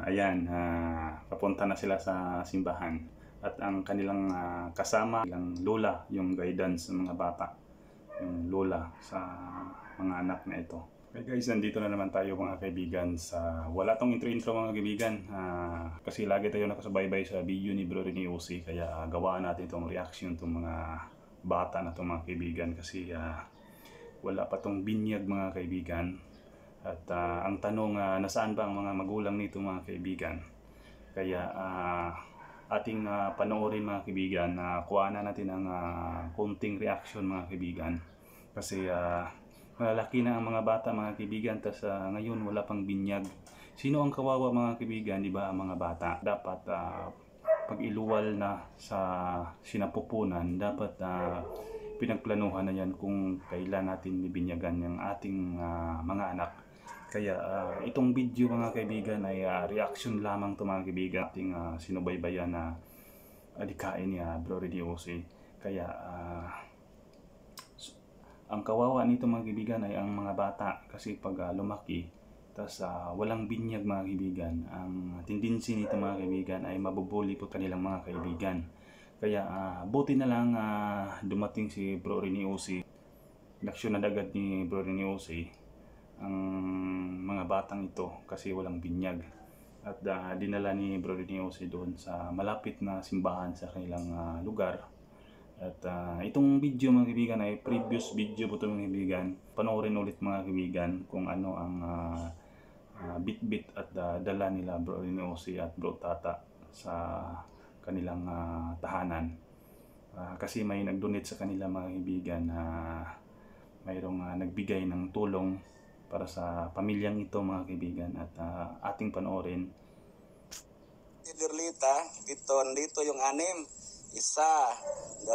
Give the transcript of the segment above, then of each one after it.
Ayan, papunta na sila sa simbahan. At ang kanilang kasama, ilang lola, yung guidance ng mga bata. Yung lola sa mga anak na ito. Okay guys, nandito na naman tayo mga kaibigan sa wala tong intro-intro mga kaibigan. Kasi lagi tayo nakasubaybay sa video ni Bro Rene Uzi. Kaya gawaan natin itong reaction itong mga bata na itong mga kaibigan. Kasi wala pa tong binyag mga kaibigan. At ang tanong, nasaan ba ang mga magulang nito mga kaibigan? Kaya ating panoorin mga kaibigan, kuha na natin ang konting reaction mga kaibigan. Kasi malalaki na ang mga bata mga kaibigan, tas ngayon wala pang binyag. Sino ang kawawa mga kaibigan? Di ba ang mga bata? Dapat pag iluwal na sa sinapupunan, dapat pinagplanuhan na yan kung kailan natin bibinyagan yung ating mga anak. Kaya itong video mga kaibigan ay reaction lamang to mga kaibigan. Ating sinubaybayan na adikain ni Bro Rene Uzi. Kaya ang kawawa nito mga kaibigan ay ang mga bata. Kasi pag lumaki, tas walang binyag mga kaibigan, ang tendency nito mga kaibigan ay mabubuli po kanilang mga kaibigan. Kaya buti na lang dumating si Bro Rene Uzi. Inaksyon na agad ni Bro Rene Uzi ang mga batang ito kasi walang binyag. At dinala ni Bro Rene Uzi doon sa malapit na simbahan sa kanilang lugar. At itong video mga kaibigan ay previous video po ito mga kaibigan. Panoorin ulit mga kaibigan kung ano ang bit-bit at dala nila Bro Rene Uzi at Bro Tata sa kanilang tahanan. Kasi may nag-donate sa kanila mga kaibigan na mayroong nagbigay ng tulong para sa pamilyang ito mga kaibigan. At ating panoorin. Derlita, dito yung 6. 1, 2, 3, 4,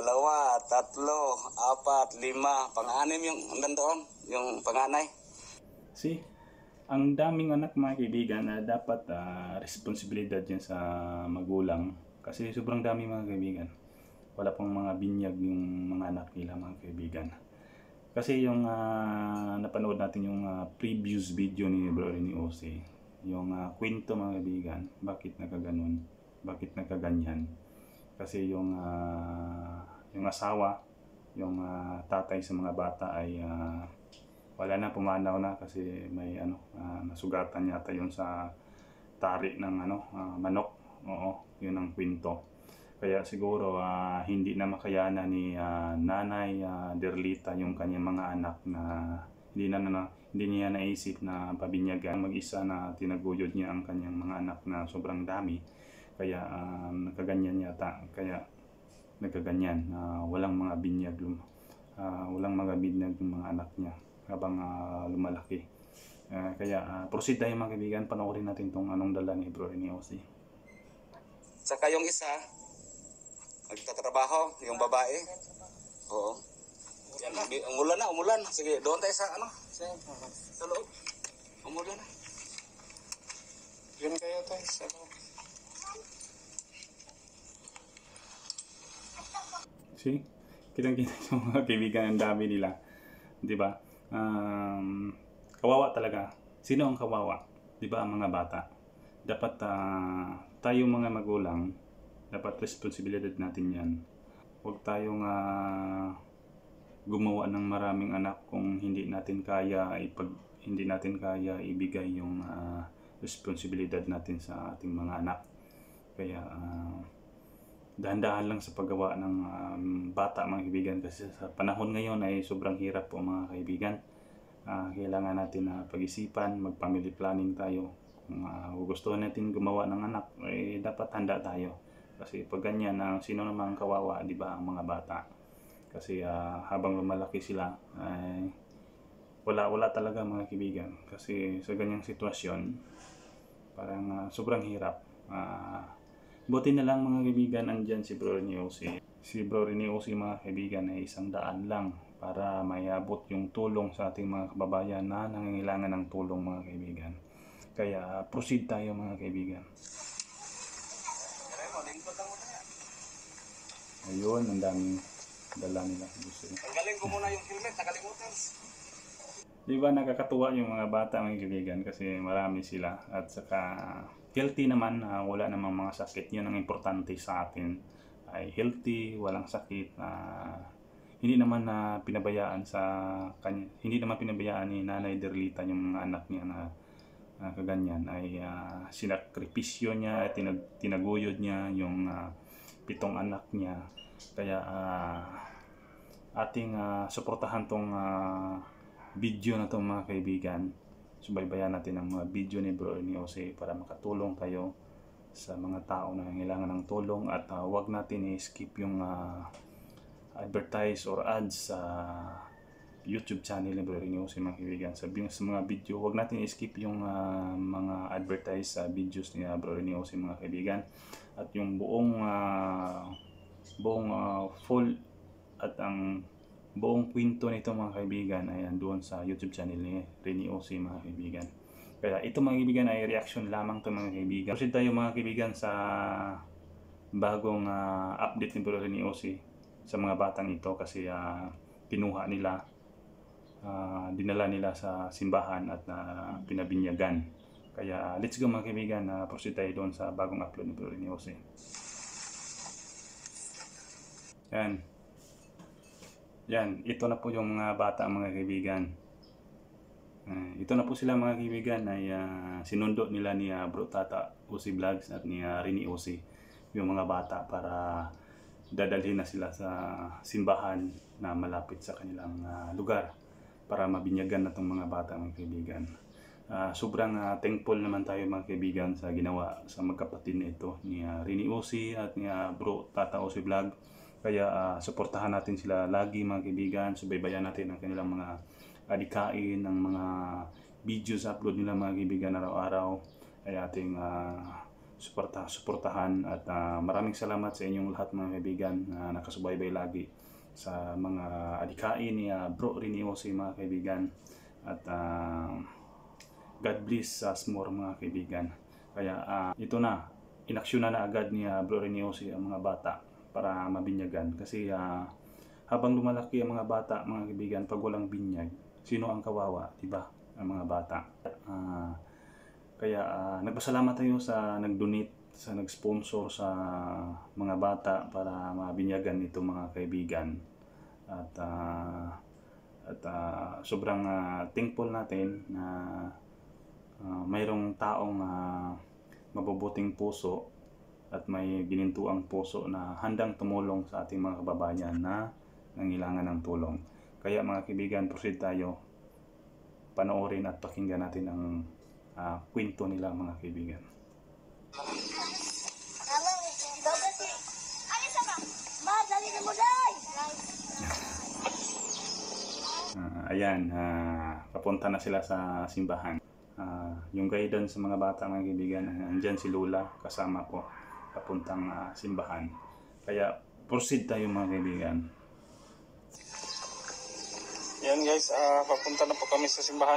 5. Pang-6 yung nandoon, yung panganay. See? Ang daming anak mga kaibigan na dapat responsibilidad yan sa magulang. Kasi sobrang dami mga kaibigan. Wala pang mga binyag yung mga anak nila mga kaibigan. Kasi yung napanood natin yung previous video ni Bro Rene Uzi, yung kwento mga kaibigan, bakit nakaganon, bakit nakaganyan. Kasi yung asawa, yung tatay sa mga bata ay wala na, pumanaw na kasi may nasugatan yata yun sa tari ng manok. Oo, yun ang kwento. Kaya siguro hindi na makayanan ni Nanay Derlita yung kanyang mga anak na hindi niya naisip na pabinyagan mag-isa, na tinaguyod niya ang kanyang mga anak na sobrang dami. Kaya nakaganyan yata. Kaya nagkaganyan, walang mga binyag, walang mga binyag yung mga anak niya habang lumalaki. Kaya proceed tayo mga kaibigan, panoorin natin tong anong dala ni Bro Rene Uzi. Saka yung isa, nagtatrabaho, yung babae. Oo. Umulan. Sige, doon tayo sa sa loob. Umulan na. Diyan kayo tayo sa loob. See? Kitang-kita yung mga kaibigan, ang dami nila. Di ba? Kawawa talaga. Sino ang kawawa? Di ba ang mga bata? Dapat tayo mga magulang, dapat responsibilidad natin yan. Huwag tayong gumawa ng maraming anak kung hindi natin kaya ibigay yung responsibilidad natin sa ating mga anak. Kaya dahan-dahan lang sa paggawa ng bata mga kaibigan, kasi sa panahon ngayon ay sobrang hirap po mga kaibigan. Kailangan natin pag-isipan, mag-family planning tayo. Kung gusto natin gumawa ng anak, dapat handa tayo. Kasi pag ganyan, sino namang kawawa, di ba, ang mga bata? Kasi habang lumalaki sila, wala talaga mga kaibigan. Kasi sa ganyang sitwasyon, parang sobrang hirap. Buti na lang mga kaibigan, andyan si Bro Rene Uzi. Si Bro Rene Uzi mga kaibigan ay 100 lang para mayabot yung tulong sa ating mga kababayan na nangangailangan ng tulong mga kaibigan. Kaya proceed tayo mga kaibigan. Ayun, ang daming dala nila. Tanggalin ko muna yung helmet, nakalimutan. Di ba nakakatuwa yung mga bata mga kaibigan kasi marami sila, at saka healthy naman, wala namang mga sakit. Yun ang importante sa atin, ay healthy, walang sakit. Hindi naman pinabayaan sa kanya, hindi naman pinabayaan ni Nanay Derlita yung mga anak niya na kaganyan, ay sinakripisyo niya, tinaguyod niya yung 7 anak niya. Kaya ating suportahan tong video na tong mga kaibigan. Subaybayan natin ang mga video ni Bro Ernie Jose para makatulong tayo sa mga tao na nangangailangan ng tulong, at wag natin i-skip yung advertise or ads sa YouTube channel ni Bro Ernie Jose, mga kaibigan. Sa mga video, wag natin i-skip yung mga advertise sa videos ni Bro Ernie Jose, mga kaibigan. At yung buong full at ang buong kwento nito, mga kaibigan, ay doon sa YouTube channel ni Ernie Jose, mga kaibigan. Kaya ito, mga kaibigan, ay reaction lamang to, mga kaibigan. Proceed tayo, mga kaibigan, sa bagong update ni Bro Ernie Jose sa mga batang ito, kasi kinuha nila, dinala nila sa simbahan at pinabinyagan. Kaya let's go, mga kaibigan, proceed tayo doon sa bagong upload ni Bro Ernie Jose. Yan, ito na po yung mga bata, mga kaibigan. Ito na po sila, mga kaibigan, ay sinundo nila ni Bro Tata Jose Vlogs at ni Ernie Jose, yung mga bata, para dadalhin na sila sa simbahan na malapit sa kanilang lugar para mabinyagan na itong mga bata, mga kaibigan. Sobrang thankful naman tayo, mga kaibigan, sa ginawa sa magkapatid na ito ni Ernie Jose at ni Bro Tata Jose Vlog. Kaya suportahan natin sila lagi, mga kaibigan. Subaybayan natin ang kanilang mga adikain, ng mga videos upload nila, mga kaibigan, araw-araw. Ay ating suportahan, at maraming salamat sa inyong lahat, mga kaibigan, na nakasubaybay lagi sa mga adikain ni Bro Ernie Jose, mga kaibigan. At God bless us more, mga kaibigan. Kaya ito na, inaksyonan na agad ni Bro Ernie Jose ang mga bata para mabinyagan. Kasi habang lumalaki ang mga bata, mga kaibigan, pag walang binyag, sino ang kawawa, diba? Ang mga bata. Kaya nagpasalamat tayo sa nag-donate, sa nag-sponsor sa mga bata para mabinyagan ito, mga kaibigan. At sobrang thankful natin na mayroong taong mabubuting puso at may ginintuang puso na handang tumulong sa ating mga kababayan na nangailangan ng tulong. Kaya, mga kaibigan, proceed tayo. Panoorin at pakinggan natin ang kwento nila, mga kaibigan. Ayan, papunta na sila sa simbahan. Yung guidance sa mga bata, mga kaibigan, andyan si Lola kasama ko, papuntang simbahan. Kaya proceed tayo, mga kaibigan. Yan guys, papunta na po kami sa simbahan.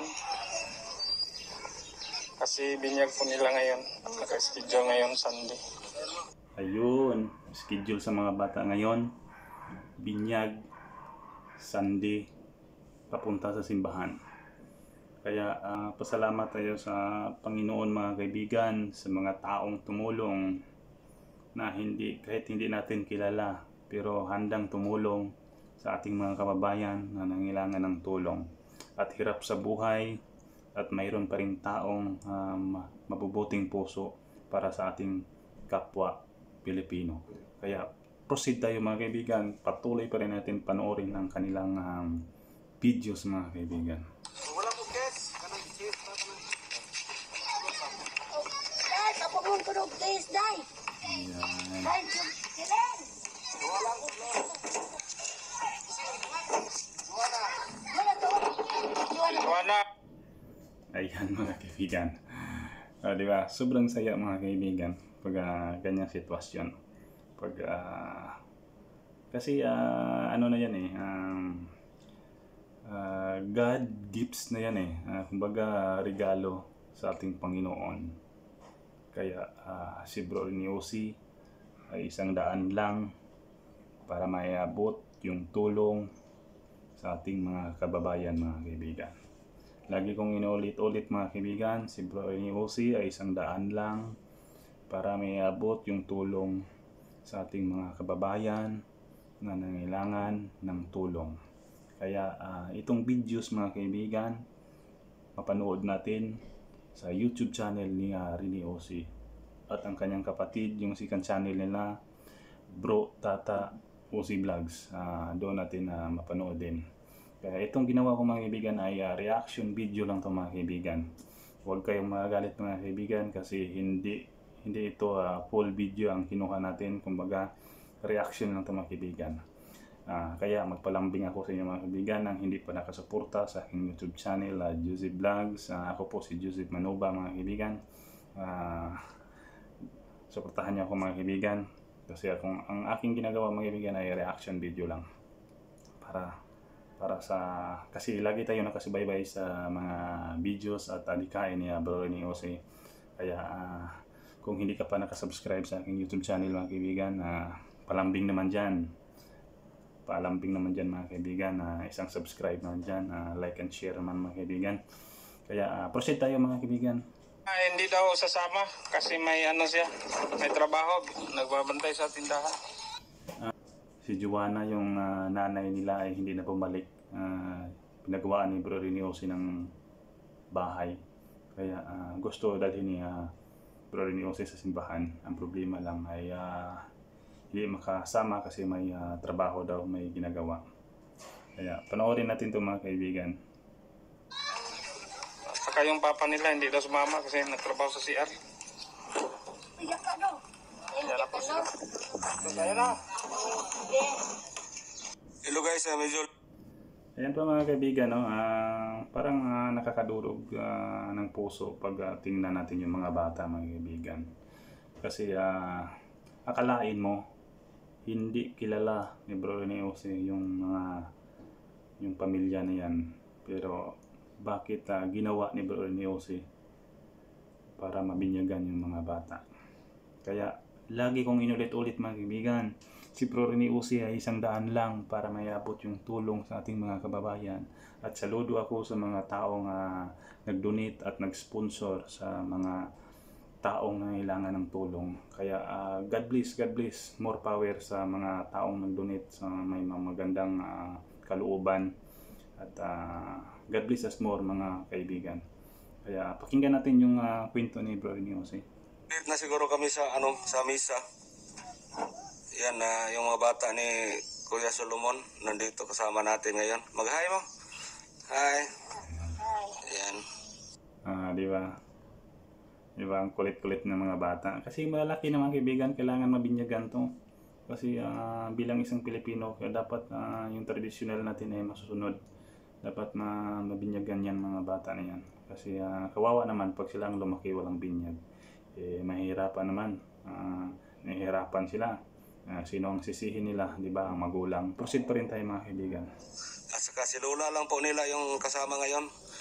Kasi binyag po nila ngayon. Naka-schedule ngayon Sunday. Ayun, schedule sa mga bata ngayon. Binyag, Sunday, papunta sa simbahan. Kaya pasalamat tayo sa Panginoon, mga kaibigan, sa mga taong tumulong na kahit hindi natin kilala, pero handang tumulong sa ating mga kababayan na nangailangan ng tulong at hirap sa buhay, at mayroon pa rin taong mabubuting puso para sa ating kapwa Pilipino. Kaya proceed tayo, mga kaibigan, patuloy pa rin natin panoorin ang kanilang videos, mga kaibigan. Wala po guys, kanang cheese pa kanang. Guys, ako mong kunog guys, dai. Ayan. Dai, kilen. Wala po. Wala to. Wala. Ayan, mga kaibigan. Di ba? Sobrang saya, mga kaibigan, pag ganyang sitwasyon. Pag kasi ano na yan eh, God gifts na yan eh. Kumbaga regalo sa ating Panginoon. Kaya si Bro Ernie Jose ay 100 lang para maiabot yung tulong sa ating mga kababayan, mga kaibigan. Lagi kong inulit-ulit, mga kaibigan, si Bro Ernie Jose ay 100 lang para may abot yung tulong sa ating mga kababayan na nangailangan ng tulong. Kaya itong videos mga kaibigan, mapanood natin sa YouTube channel ni Rene Osi at ang kanyang kapatid, yung second channel nila, Bro Tata Osi Vlogs. Doon natin mapanood din. Kaya itong ginawa ko mga kaibigan ay reaction video lang to mga kaibigan. Huwag kayong magalit mga kaibigan kasi hindi ito full video ang kinuha natin. Kumbaga reaction lang to mga kaibigan. Kaya magpalambing ako sa inyo mga kaibigan nang hindi pa nakasuporta sa aking YouTube channel, Joseph Vlogs. Ako po si Joseph Manuba mga kaibigan. Suportahan niyo ako mga kaibigan kasi ang aking ginagawa mga kaibigan ay reaction video lang para sa, kasi lagi tayo nakasubaybay sa mga videos at adikain ni Bro Rene Osi. Kaya kung hindi ka pa nakasubscribe sa aking YouTube channel mga kaibigan, palambing naman dyan mga kaibigan, isang subscribe naman dyan, like and share naman mga kaibigan. Kaya proceed tayo mga kaibigan. Hindi daw sasama kasi may siya, may trabaho, nagbabantay sa tindahan. Si Joanna, yung nanay nila ay hindi na bumalik. Pinagawaan ni Bro Rene Osi ng bahay. Kaya gusto dalhin ni Bro Rene Osi sa simbahan. Ang problema lang ay hindi makasama kasi may trabaho daw, may ginagawa. Kaya panoorin natin ito mga kaibigan. Saka yung papa nila hindi daw sumama kasi nagtrabaho sa CR. Iyak ka no. Iyak ka no. Kaya na. Yes. Hello guys, medyo Ayan po mga kaibigan, no? Parang nakakadurog ng puso pag tingnan natin yung mga bata mga kaibigan. Kasi akalain mo hindi kilala ni Bro Rene Osi yung pamilya na yan. Pero bakit ginawa ni Bro Rene Osi para mabinyagan yung mga bata? Kaya lagi kong inulit-ulit mga kaibigan, si Bro Rene Osi ay isang daan lang para mayabot yung tulong sa ating mga kababayan. At saludo ako sa mga taong nag-donate at nag-sponsor sa mga taong nangailangan ng tulong. Kaya God bless, more power sa mga taong nag-donate sa may magandang kalooban. At God bless us more mga kaibigan. Kaya pakinggan natin yung kwento ni Bro Rene Osi. na siguro kami sa sa misa. Yan yung mga bata ni Kuya Solomon nandito kasama natin ngayon. Mag-hi mo. Hi. Yan. Di ba? Di ba ang kulit-kulit ng mga bata? Kasi malalaki naman kaibigan, kailangan mabinyagan to. Kasi bilang isang Pilipino, dapat yung traditional natin ay masusunod. Dapat mabinyagan yan mga bata na yan. Kasi kawawa naman pag silang lumaki walang binyag. Mahihirapan naman. Nahihirapan sila. Sino ang sisihin nila? Di ba? Ang magulang. Proceed pa rin tayo mga kaibigan. At saka si Lola lang po nila yung kasama ngayon.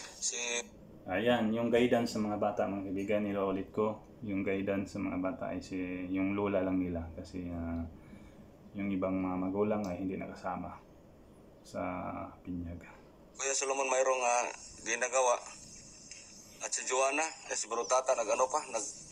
Ayan, yung guidance sa mga bata mga kaibigan, nilaulit ko. Yung guidance sa mga bata ay yung lola lang nila. Kasi yung ibang mga magulang ay hindi nakasama sa binyag. Kuya Solomon mayroong ginagawa. At si Joanna, si Bro Tata, nag-ano pa?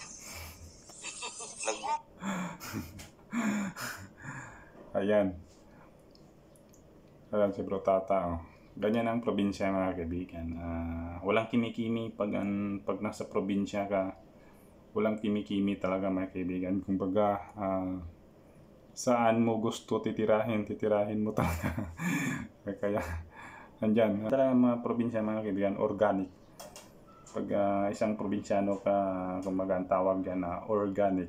Ayan. Ayan si Bro Tata. Oh. Ganyan ang probinsya mga kaibigan. Walang kimi-kimi pag nasa probinsya ka. Walang kimi-kimi talaga mga kaibigan. Kumbaga, saan mo gusto titirahin mo talaga. Kaya, andyan. Talaga mga probinsya mga kaibigan, organic. Pag isang probinsyano ka, kumbaga ang tawag yan na organic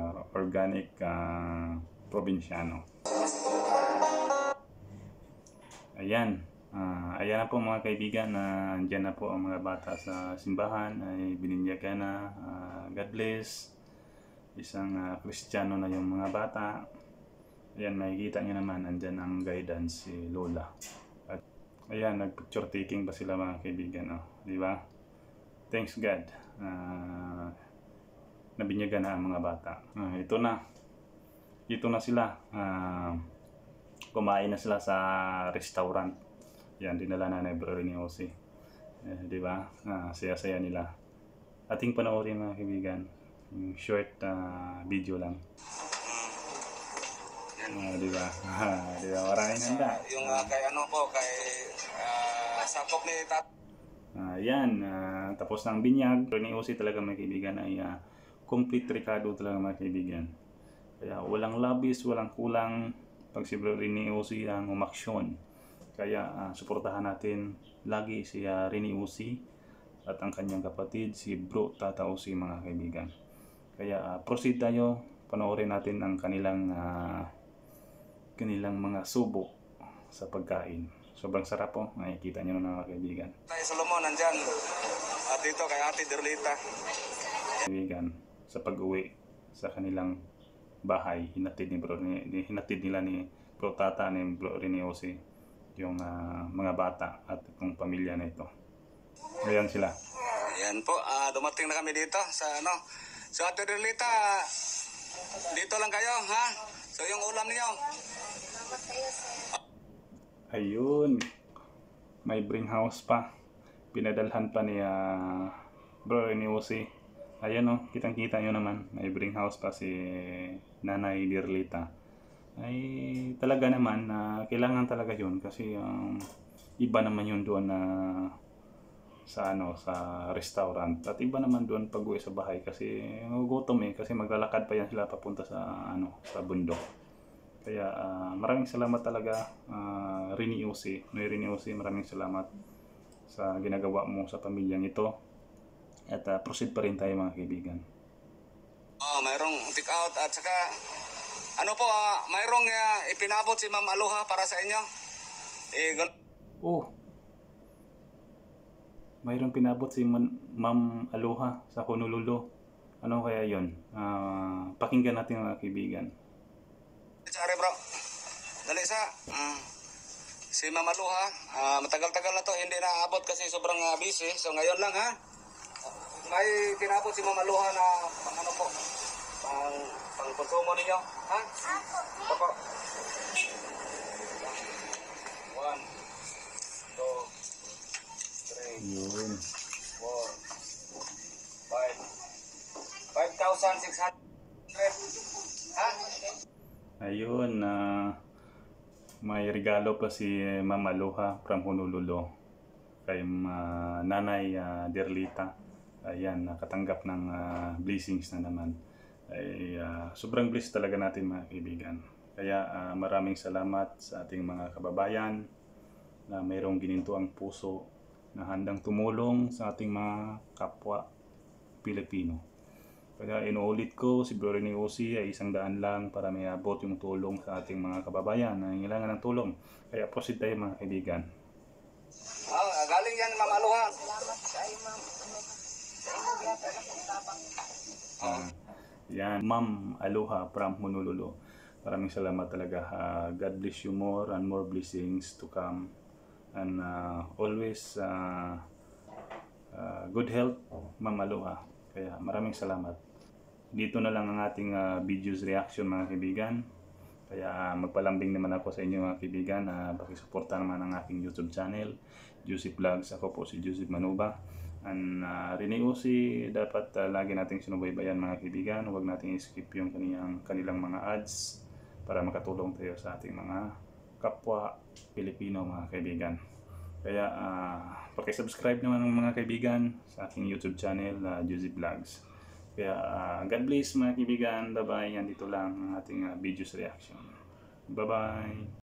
probinsyano. Ayan. Ayan na po mga kaibigan, andyan na po ang mga bata sa simbahan, ay bininyagan na. God bless. Isang Kristiyano na yung mga bata. Ayan, makikita nyo naman, andyan ang guidance si Lola. At ayan, nag-picture taking pa sila mga kaibigan, di ba? Thanks God. Nabinyagan na ang mga bata. Ito na sila. Kumain na sila sa restaurant. Yan, dinala na ni Bro Rene Osi. Di ba? Saya-saya nila. Ating panoorin mga kaibigan. Yung short video lang. Di ba? Di ba? Maraming handa. Yung kay ano po, kay sakop ni Tat. Yan, tapos ng binyag. Rene Usi talaga mga kaibigan ay complete Ricardo talaga mga kaibigan. Kaya walang labis, walang kulang pag si Bro Rene Usi ang umaksyon. Kaya suportahan natin lagi si Rene Usi at ang kanyang kapatid si Bro Tata Usi mga kaibigan. Kaya proceed tayo, panoorin natin ang kanilang mga subo sa pagkain. Sobrang sarap po, makikita nyo na mga kaibigan. Tay Solomon nandyan. At dito kay Ate Derlita. Kaibigan, sa pag-uwi sa kanilang bahay, hinatid nila ni Bro Tata ni Bro Rene Usi yung mga bata at itong pamilya na ito. Ayan sila. Ayan po, dumating na kami dito sa ano. So Ate Derlita, dito lang kayo, ha? So yung ulam niyo. Ayun, may bring house pa. Pinadalhan pa ni Bro Rene Usi. Ayan o, kitang-kita nyo naman. May bring house pa si Nanay Derlita. Ay talaga naman, kailangan talaga yun kasi iba naman yun doon sa restaurant. At iba naman doon pag-uwi sa bahay kasi magugutom kasi maglalakad pa yan sila papunta sa bundok. Kaya maraming salamat talaga Rene Usi. Noy Rene Usi, maraming salamat sa ginagawa mo sa pamilyang ito. At proceed pa rin tayo mga kaibigan. Mayroong take out at saka ano po, mayroong ipinabot si Ma'am Aloha para sa inyo. Mayroong pinabot si Ma'am Aloha sa Honolulu. Ano kaya yon? Pakinggan natin mga kaibigan. Sorry bro. Dali sa si Ma'am Aloha, matagal-tagal na to hindi naabot kasi sobrang busy. So ngayon lang ha. May pinabot si Ma'am Aloha na ano po, pang konsumo ninyo, ha? Opo. 1 2 3 Yun. 4 5,600. Ha? Ayun, may regalo pa si Ma'am Aloha from Honolulu kay Nanay Derlita. Ayan, nakatanggap ng blessings na naman. Ay, sobrang blessed talaga natin mga kaibigan. Kaya maraming salamat sa ating mga kababayan na mayroong ginintuang puso na handang tumulong sa ating mga kapwa Pilipino. Kaya inuulit ko, si Bro Rene Usi ay 100 lang para may abot yung tulong sa ating mga kababayan na kailangan ng tulong. Kaya proceed tayo mga kaibigan. Galing yan Ma'am Aloha. Salamat sa iyo, ma'am. Yan, Ma'am Aloha from Honolulu. Maraming salamat talaga. God bless you more and more blessings to come. And always good health, Ma'am Aloha. Kaya maraming salamat. Dito na lang ang ating videos reaction mga kaibigan. Kaya magpalambing naman ako sa inyo mga kaibigan. Pakisuporta naman ang aking YouTube channel, Joseph Vlogs. Ako po si Joseph Manuba. And Rene Usi, dapat lagi nating sinubaybayan mga kaibigan. Huwag nating i-skip yung kanilang mga ads para makatulong tayo sa ating mga kapwa Pilipino mga kaibigan. Kaya pakisubscribe naman mga kaibigan sa aking YouTube channel, Joseph Vlogs. Kaya God bless mga kaibigan. Bye bye. Yan dito lang ang ating videos reaction. Bye bye.